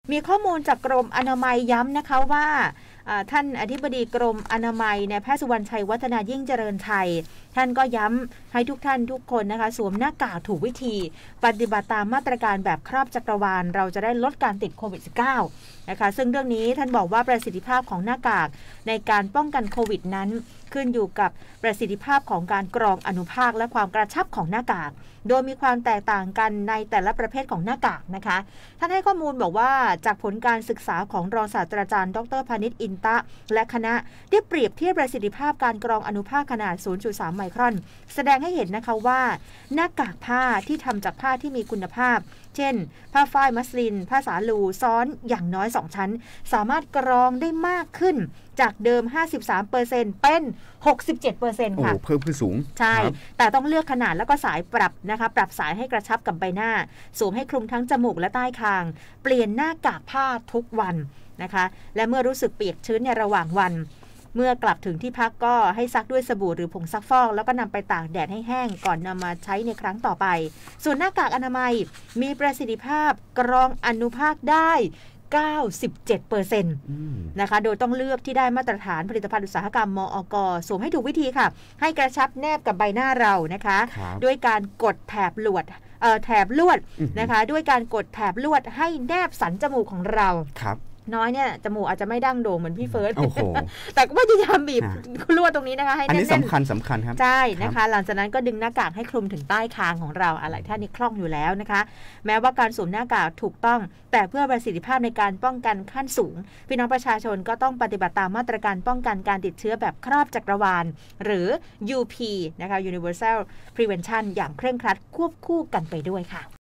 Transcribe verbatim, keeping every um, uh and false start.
มีข้อมูลจากกรมอนามัยย้ำนะคะว่าท่านอธิบดีกรมอนามัยนายแพทย์สุวรรณชัยวัฒนายิ่งเจริญชัยท่านก็ย้ำให้ทุกท่านทุกคนนะคะสวมหน้ากากถูกวิธีปฏิบัติตามมาตรการแบบครอบจักรวาลเราจะได้ลดการติดโควิด สิบเก้า นะคะซึ่งเรื่องนี้ท่านบอกว่าประสิทธิภาพของหน้ากากในการป้องกันโควิดนั้นขึ้นอยู่กับประสิทธิภาพของการกรองอนุภาคและความกระชับของหน้ากากโดยมีความแตกต่างกันในแต่ละประเภทของหน้ากากนะคะท่านให้ข้อมูลบอกว่าจากผลการศึกษาของรองศาสตราจารย์ดรพานิชอินตะและคณะได้เปรียบเทียบประสิทธิภาพการกรองอนุภาคขนาด ศูนย์จุดสาม ไมครอนแสดงให้เห็นนะคะว่าหน้ากากผ้าที่ทำจากผ้าที่มีคุณภาพเช่นผ้าฝ้ายมัสลินผ้าสาลูซ้อนอย่างน้อยสองชั้นสามารถกรองได้มากขึ้นจากเดิม ห้าสิบสามเปอร์เซ็นต์ เป็น หกสิบเจ็ดเปอร์เซ็นต์ ค่ะโอ้เพิ่มขึ้นสูงใช่แต่ต้องเลือกขนาดแล้วก็สายปรับนะคะปรับสายให้กระชับกับใบหน้าสวมให้คลุมทั้งจมูกและใต้คางเปลี่ยนหน้ากากผ้าทุกวันนะคะและเมื่อรู้สึกเปียกชื้นในระหว่างวันเมื่อกลับถึงที่พักก็ให้ซักด้วยสบู่หรือผงซักฟอกแล้วก็นำไปตากแดดให้แห้งก่อนนำมาใช้ในครั้งต่อไปส่วนหน้ากากอนามัยมีประสิทธิภาพกรองอนุภาคได้ เก้าสิบเจ็ดเปอร์เซ็นต์ นะคะโดยต้องเลือกที่ได้มาตรฐานผลิตภัณฑ์อุตสาหกรรมมอก.สวมให้ถูกวิธีค่ะให้กระชับแนบกับใบหน้าเรานะคะด้วยการกดแถบลวดเอ่อแถบลวดนะคะด้วยการกดแถบลวดให้แนบสันจมูกของเราครับน้อยเนี่ยจมูกอาจจะไม่ดั้งโด่งเหมือนพี่เฟิร์สแต่ก็พยายามบีบลวดตรงนี้นะคะให้แน่นๆอันนี้สำคัญสำคัญครับใช่นะคะหลังจากนั้นก็ดึงหน้ากากให้คลุมถึงใต้คางของเราอะไรท่านนี้คล่องอยู่แล้วนะคะแม้ว่าการสวมหน้ากากถูกต้องแต่เพื่อประสิทธิภาพในการป้องกันขั้นสูงพี่น้องประชาชนก็ต้องปฏิบัติตามมาตรการป้องกันการติดเชื้อแบบครอบจักรวาลหรือ ยู พี นะคะ Universal Prevention อย่างเคร่งครัดควบคู่กันไปด้วยค่ะ